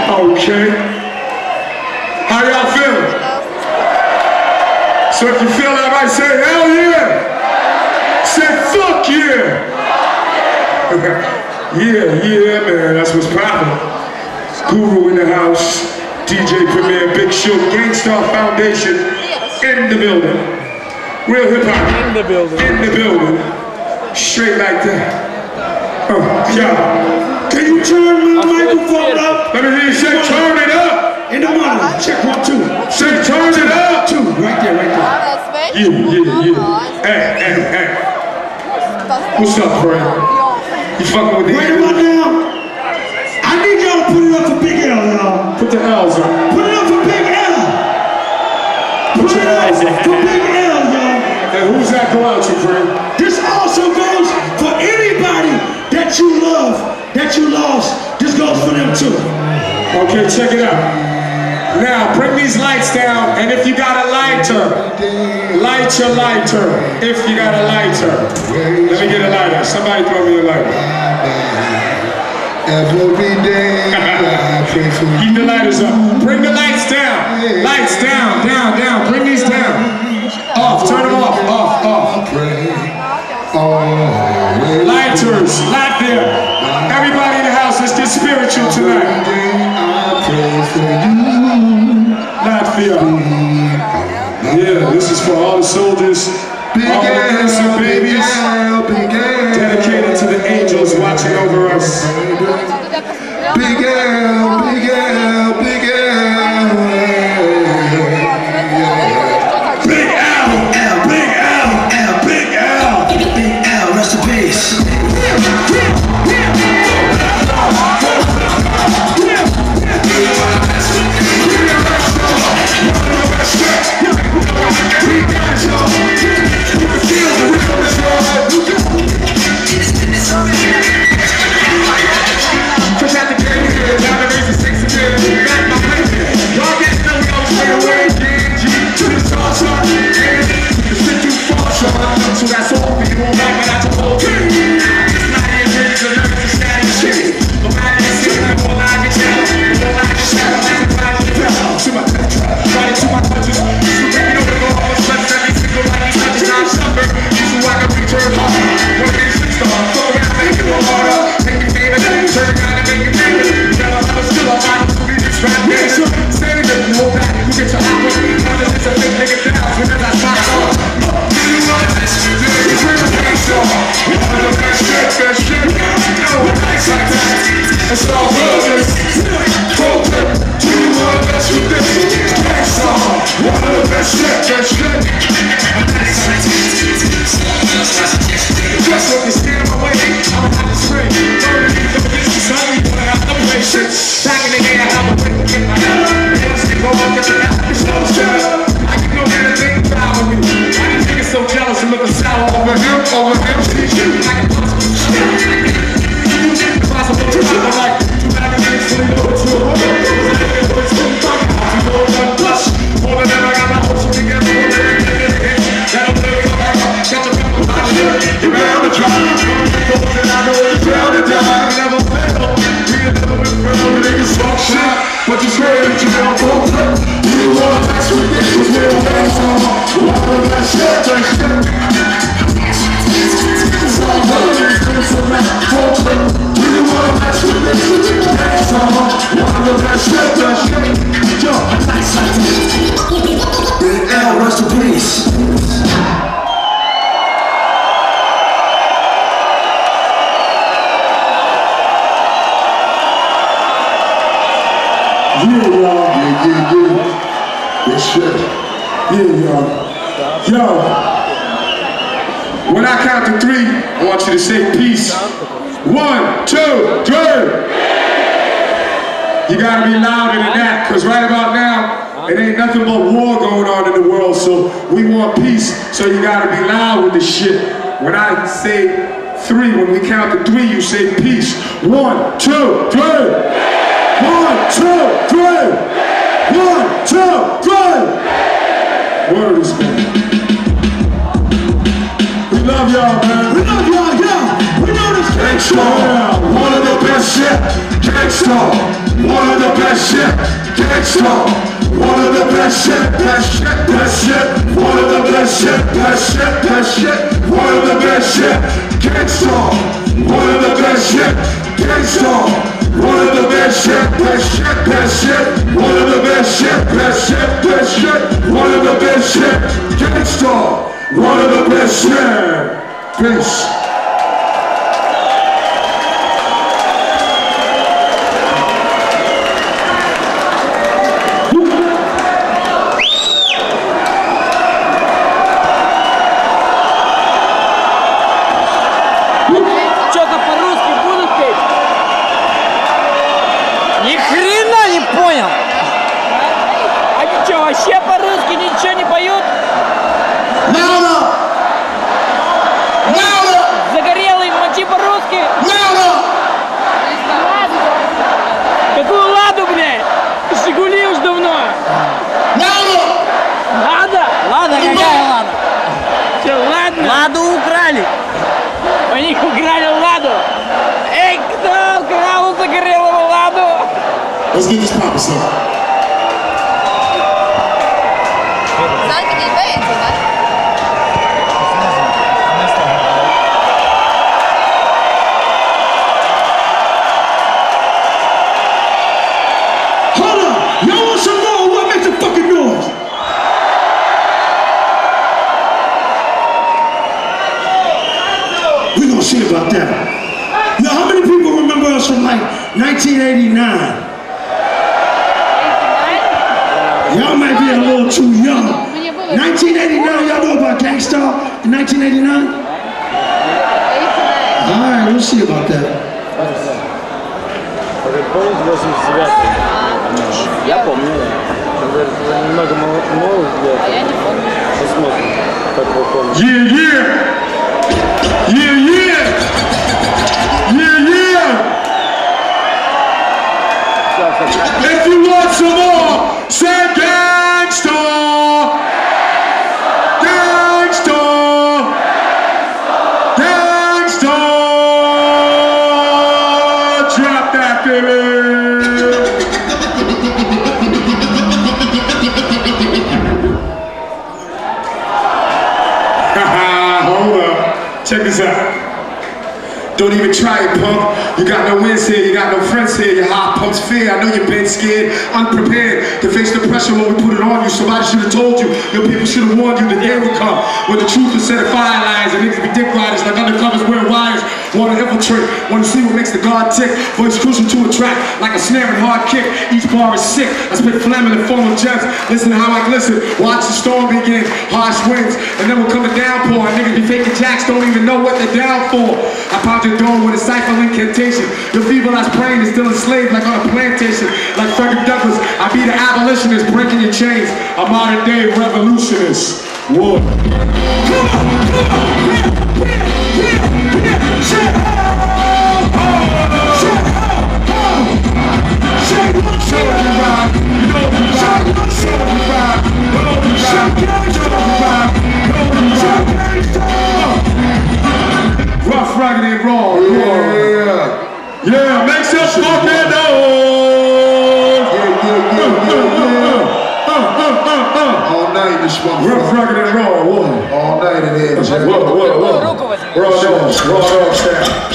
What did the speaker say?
Okay. How y'all feeling? So if you feel that right, say hell yeah. Say fuck yeah. Yeah, man, that's what's poppin'. Guru in the house, DJ Premier, Big Shook, Gangstar Foundation in the building. Real hip hop in the building, straight like that. Yeah. Can you turn my microphone up? Let me hear you say turn it up. In the morning, check 1, 2. Say turn it up. 2, right there. Yeah. Hey. What's up, Fred? You fucking with the right about now, I need y'all to put it up for Big L, y'all. Put the L's up. Put it up for Big L. Put it up for Big L, y'all. And who's that go out to, friend? This also goes for anybody that you love, that you lost. This goes for them too. Okay, check it out. Now, bring these lights down, and if you got a lighter, light your lighter. If you got a lighter. Let me get a lighter. Somebody throw me a lighter. Every day I pray for you. Keep the lighters up. Bring the lights down. Lights down. Bring these down. Off. Turn them off. Lighters. Light there. Everybody in the house, let's get spiritual tonight. I pray for you. Latvia. Yeah, this is for all the soldiers, all the innocent babies, dedicated to the angels watching over us. Big L. Rest in peace. So that's all for you, back when I told you. It's not even to learn to stand and shit. No matter the city, all I can tell. All I can shout, I'm trying to tell. To my touch, right into my touches. So baby, don't go all the sweats every single night. These touches, I'm suffer. So I can return home. One day, 6 star. Go around, make it all harder. Make me famous, turn around and make it famous. Never, I'm still alive. To be this rap dancer. Say it, hold back. You get your apple. It's a big nigga down. When I smile on. It's all good. Problem. Do you want to mess with this? Next song. One of the best shit. Just look and stand in my way. I'm a hot spring. Don't need the business. I need one out the place. Back in the day, I have a break to get my head. Go up at the app. It's no stress. I can go get a thing proud of me. I didn't think it's so jealous and looking sour over him. See you. I can possibly shit. Impossible to live like 2 magazines fully loaded to a woman. More than ever, I got my hopes together. That'll live forever. Catch a couple of you're bound to try. And I know it's bound to die. Never fail. We can never be proud. Niggas talk shit, but you swear that you don't go play. You wanna mess with this? Cause we're a best song. One of that shit, that shit. It's all good. It's a rap. Don't play. You wanna mess with this? Next song. One of that shit, that shit. Yo, nice like this. Big L, rest in peace. Yeah, y'all. This shit. Yeah, y'all. Yo. When I count to 3, I want you to say peace. 1, 2, 3. You gotta be louder than that, because right about now, it ain't nothing but war going on in the world, so we want peace, so you gotta be loud with the shit. When I say 3, when we count to 3, you say peace. 1, 2, 3. 1, 2, 3. 1, 2, 3. Word is man. We love y'all, man. We love y'all, yeah. We know this. Gangstar, one of the best shit. Gangstar, one of the best gangsta. One of the best shit, best shit, best shit. One of the best shit, best shit, best shit. One of the best shit, gangsta. One of the best shit, gangsta. One of the best shit, best shit, best shit. One of the best shit, best shit, best shit. One of the best shit, gangsta. One of the best shit. Peace. Что-то по-русски будут петь? Ни хрена не понял. Они что, вообще по-русски ничего не поют? Louder! Louder! Загорелый, мочи по-русски. Louder! Какую ладу, блядь? Жигули уж давно. Louder! Лада? Лада? Какая лада? Че, ладно? Ладу украли. У них украли ладу. Эй, кто украл загорелого ладу? Let's get this poppin' son. Hold up. Y'all want some more? What makes the fucking noise? We gonna see about that. Now, how many people remember us from like 1989? Y'all might be a little too young. 1989, y'all know about Gangstar in 1989? All right, we'll see about that. Я помню, да. Немного новых лет. А я не помню. Посмотрим, как вы помните. Yeah, yeah! Yeah, yeah! Yeah, yeah! If you want some more, say gangsta! Gangsta! Gangsta! Drop that, baby! Hold up. Check this out. Don't even try it, punk. You got no wins here, you got no friends here. Your heart pumps fear. I know you've been scared, unprepared to face the pressure when we put it on you. Somebody should have told you. Your people should have warned you. The day would come when the truth was set of fire lines and niggas be dick riders like undercovers wearing wires. Want to infiltrate, want to see what makes the guard tick. Voice crucial to a track like a snare and hard kick. Each bar is sick. I spit phlegm in the form of gems. Listen to how I glisten. Watch the storm begin. Harsh winds, and then will come a downpour. Niggas be faking jacks, don't even know what they're down for. I pound your door with a cypher incantation. Your feeble-ass brain is still enslaved like on a plantation. Like Frederick Douglass, I be the abolitionist breaking your chains. A modern day revolutionist. Whoa. Rough, rugged, and raw. Yeah. Yeah, make some fucking noise. All night this one. Rough, rugged, and raw. All night it is. Raw dog style.